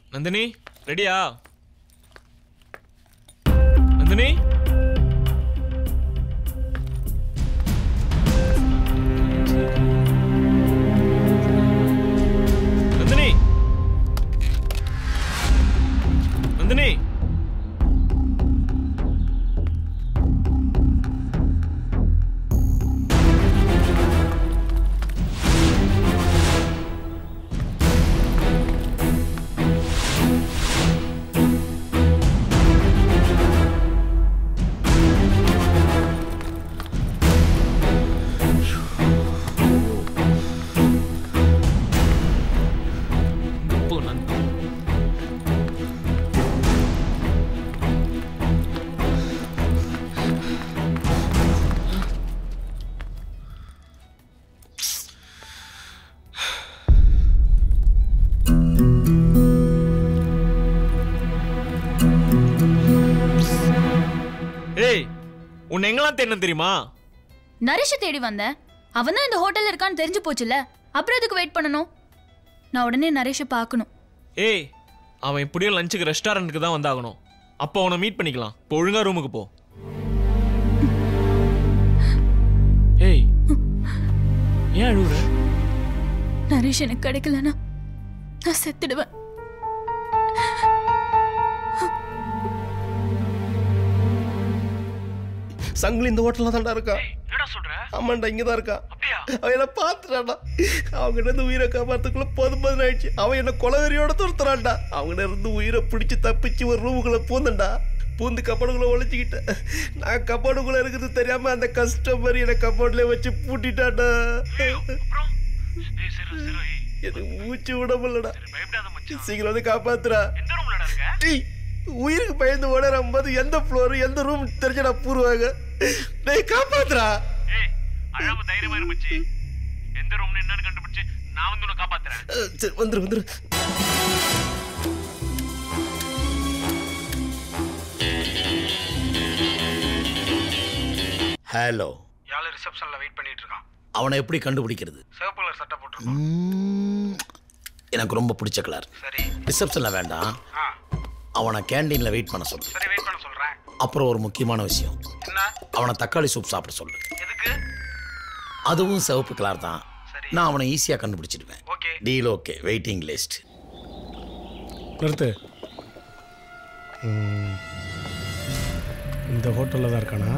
நந்தினி ரெடியா? நந்தினி நந்தினி நந்தினி உன்னை எங்கெல்லாம் தேடணும் தெரியுமா? நரேஷை தேடி வந்தேன். அவன் தான் இந்த ஹோட்டல்ல இருக்கான்னு தெரிஞ்சு போச்சுல, அப்புறம் எதுக்கு வெயிட் பண்ணணும்? நான் உடனே நரேஷை பார்க்கணும். ஏய், அவன் எப்படியும் லஞ்சுக்கு ரெஸ்டாரண்ட்டுக்கு தான் வந்தாகணும். அப்போ அவனை மீட் பண்ணிக்கலாம். இப்போ ஒழுங்கா ரூமுக்கு போ. ஏய், ஏன் அழுகுற? நரேஷ் எனக்கு கிடைக்கலனா நான் செத்துடுவேன். சங்கிலி இந்த ஹோட்டல்ல தான்டா இருக்கா. என்னடா சொல்ற? ஆமாண்டா, இங்க தான் இருக்கா. அப்படியா? அவன் என்ன பாத்துறான்டா. அவங்க இருந்து உயிரை காப்பாத்துக்குள்ள போதும் ஆயிடுச்சு. அவன் என்ன கொலவெறியோட துரத்துறான்டா. அவங்க இருந்து உயிரை பிடிச்சு தப்பிச்சு ஒரு ரூமுக்குள்ள பூந்தண்டா. பூந்து கப்பாடுக்குள்ள ஒழிச்சுக்கிட்டேன். நான் கப்பாடுக்குள்ள இருக்குது தெரியாம அந்த கஸ்டமர் என்ன கப்பாடுல வச்சு பூட்டிட்டான்டா. எனக்கு மூச்சு விட முடியலடா. சீக்கிரம் வந்து காப்பாத்துறா. உயிருக்கு பயந்து ஓடுற போது எந்த ஃப்ளோர் எந்த ரூம் தெரிஞ்சடா பூருவாங்க. டேய் காப்பாத்துறா. ஏய், அழாம தைரியமா இரு மச்சி. எந்த ரூம்ல என்னன்னு கண்டுபிடிச்சு நான் வந்து உன்னை காப்பாத்துறேன். சரி வந்துரு. ஹலோ. யாழ் ரிசப்ஷன்ல வெயிட் பண்ணிட்டு இருக்கான். அவனை எப்படி கண்டுபிடிக்கிறது? சிவப்பு கலர் சட்டை போட்டுருக்கான். எனக்கு ரொம்ப பிடிச்ச கலர். சரி, ரிசப்ஷன்ல வேண்டாம். அவனை கேண்டீன்ல வெயிட் பண்ண சொல்லு. சரி, வெயிட் பண்ண சொல்றேன். அப்புறம் ஒரு முக்கியமான விஷயம், என்ன? அவனை தக்காளி சூப் சாப்பிட சொல்லு. எதுக்கு? அதுவும் சிவப்பு கலர் தான். சரி, நான் அவனை ஈஸியா கண்டுபிடிச்சிடுவேன். Okay. Deal okay. Waiting list. நிறுத்து. இந்த ஹோட்டல்ல தான் இருக்கானா?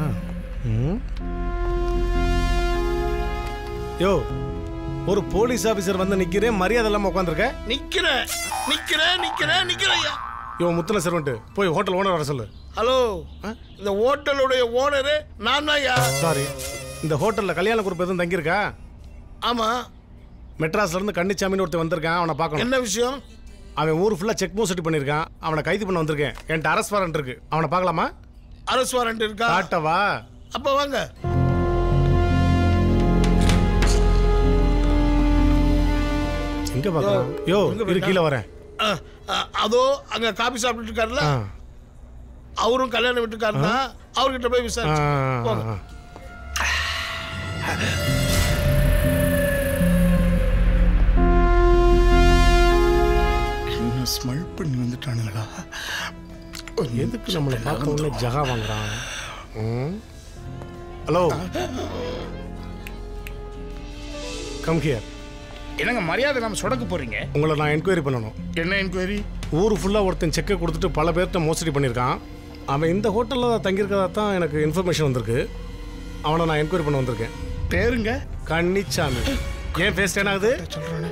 யோ, ஒரு போலீஸ் ஆபீசர் வந்து நிக்கிறேன், மரியாதை இல்லாம உட்காந்துருக்க. நிக்கிறேன். யோ முத்துல சர்வெண்ட், போய் ஹோட்டல் ஓனர் வர சொல்லு. ஹலோ, இந்த ஹோட்டலுடைய ஓனரு நான் தான். சாரி, இந்த ஹோட்டல்ல கல்யாண குரூப் எதுவும் தங்கியிருக்கா? ஆமா, மெட்ராஸ்ல இருந்து கன்னிச்சாமின்னு ஒருத்தர் வந்திருக்கான், அவனை பார்க்கணும். என்ன விஷயம்? அவன் ஊர் ஃபுல்லா செக் போஸ்ட் பண்ணியிருக்கான், அவனை கைது பண்ண வந்திருக்கேன். என்கிட்ட அரஸ்ட் வாரண்ட் இருக்கு, அவனை பார்க்கலாமா? அரஸ்ட் வாரண்ட் இருக்கா? காட்டவா? அப்ப வாங்க. எங்க பார்க்கலாம்? யோ இரு, கீழே வரேன். அதோ அங்க காபி சாப்பிட்டு இருக்காருல்ல, அவரும் கல்யாணம் விட்டுருக்காருன்னா அவர்கிட்ட போய் விசாரிச்சு. என்ன ஸ்மெல் பண்ணி வந்துட்டானுங்களா? எதுக்கு நம்மளை பார்க்க உடனே ஜகா வாங்குறான்? Hello, come here. என்னங்க மரியாதை நம்ம சொடக்கு போறீங்க? உங்களை நான் என்கொயரி பண்ணணும். என்ன என்கொயரி? ஊர் ஃபுல்லாக ஒருத்தன் செக்கை கொடுத்துட்டு பல பேர்கிட்ட மோசடி பண்ணியிருக்கான். அவன் இந்த ஹோட்டலில் தங்கியிருக்கதா தான் எனக்கு இன்ஃபர்மேஷன் வந்திருக்கு. அவனை நான் என்கொயரி பண்ண வந்திருக்கேன். பேருங்க? கன்னிச்சாமி. ஏன் பேஸ்ட் என்ன ஆகுது? சொல்றானே.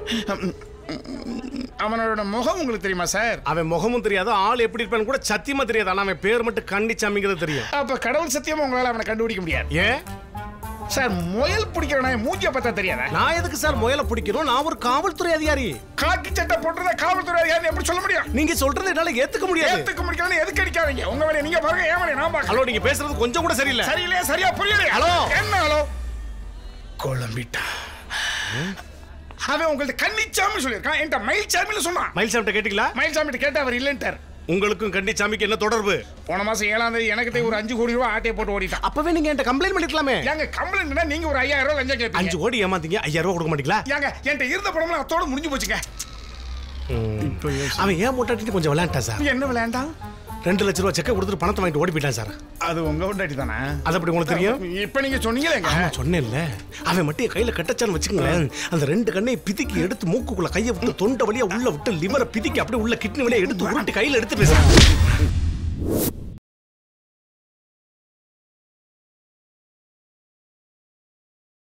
அவனோட முகம் உங்களுக்கு தெரியுமா சார்? அவன் முகமும் தெரியாது, ஆள் எப்படி இருப்பான்னு கூட சத்தியமா தெரியாது. ஆனால் அவன் பேர் மட்டும் கன்னிச்சாமிங்கிறது தெரியும். அப்ப கடவுள் சத்தியமா உங்களால அவனை கண்டுபிடிக்க முடியாது. ஏன் சார்? முயல் பிடிக்கிறவன மூஞ்சிய பார்த்தா தெரியாதா? நான் எதுக்கு சார் முயலை பிடிக்கணும்? நான் ஒரு காவல்துறை அதிகாரி. காக்கி சட்டை போட்டுறத காவல்துறை அதிகாரி எப்படி சொல்ல முடியும்? நீங்க சொல்றது என்னால ஏத்துக்க முடியாது. ஏத்துக்க முடியலன்னு எதுக்கு அடிக்காதீங்க? உங்க வேலையை நீங்க பாருங்க, ஏன் வேலையை நான் பார்க்க. ஹலோ, நீங்க பேசுறது கொஞ்சம் கூட சரியில்லை. சரியில்லையா? சரியா புரியலையா? ஹலோ. என்ன ஹலோ? குழம்பிட்டா. அவன் உங்கள்ட்ட கன்னிச்சாமி சொல்லியிருக்கான், என்கிட்ட மயில்சாமின்னு சொன்னான். மயில்சாமிட்ட கேட்டீங்களா? மயில்சாமிட்ட கேட்டா அவர் இல்லைன்ட்டார். உங்களுக்கும் கன்னிச்சாமிக்கு என்ன தொடர்பு? போன மாசம் 7ஆம் தேதி எனக்கு ஒரு 5 கோடி ரூபாய் ஆட்டையை போட்டு ஓடிட்டான். அப்பவே நீங்க என்கிட்ட கம்ப்ளைண்ட் பண்ணிருக்கலாமே. ஏங்க கம்ப்ளைண்ட்னா நீங்க ஒரு 5000 ரூபாய் லஞ்சம் கேட்பீங்க. 5 கோடி ஏமாத்தீங்க, 5000 ரூபாய் கொடுக்க மாட்டீங்களா? ஏங்க என்கிட்ட இருந்த பணம்லாம் அத்தோட முடிஞ்சு போச்சுங்க. அவன் ஏன் மூட்டாட்டி கொஞ்சம் விளையாண்டான் சார். என்ன விளையாண்டா? 2 லட்ச ரூபா செக்கை கொடுத்துட்டு பணத்தை வாங்கிட்டு ஓடி போயிட்டான் சார். அது உங்க பொண்டாட்டி தானே? அது அப்படி உங்களுக்கு தெரியும்? இப்ப நீங்க சொன்னீங்களேங்க. ஆமா சொன்னேன்ல. அவன் மட்டும் கையில கட்டச்சான்னு வச்சுக்கங்களேன், அந்த 2 கண்ணையை பிதிக்கி எடுத்து மூக்குக்குள்ள கையை விட்டு தொண்டை வழியா உள்ள விட்டு லிவரை பிதிக்கி அப்படியே உள்ள கிட்னி வழியா எடுத்து உருட்டி கையில எடுத்து பேசுறான்.